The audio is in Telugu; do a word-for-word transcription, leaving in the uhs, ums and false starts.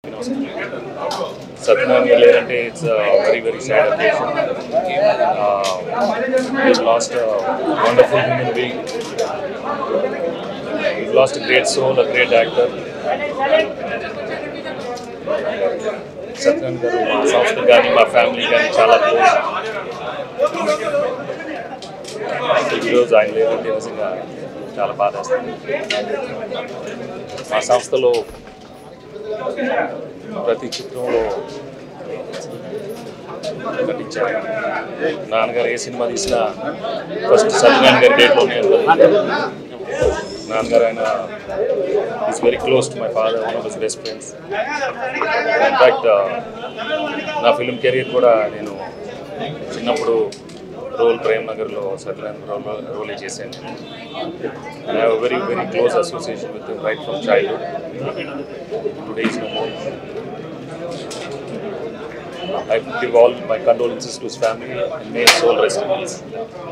Satyanarayana, it's a very, very sad occasion. Uh, we've lost a wonderful human being. We've lost a great soul, a great actor. Satyanarayana garu, మా సంస్థ కానీ మా ఫ్యామిలీ కానీ చాలా క్లోజ్. ఈరోజు ఆయన లేదంటే నిజంగా చాలా బాధేస్తుంది. మా సంస్థలో ప్రతి చిత్రంలో నటించారు. నాన్నగారు ఏ సినిమా తీసినా ఫస్ట్ సత్యనారాయణ గారి డేట్లోనే ఉంటుంది. నాన్నగారు ఆయన is very close to my father, one of his best friends. In fact నా ఫిల్మ్ కెరీర్ కూడా నేను చిన్నప్పుడు రోల్ ప్రేమ్ నగర్లో సత్యనారాయణ రోల్ రోలే చేశాను. I have very very close association with right from childhood. Today is no more. I give all my condolences to his family and may his soul rest in peace.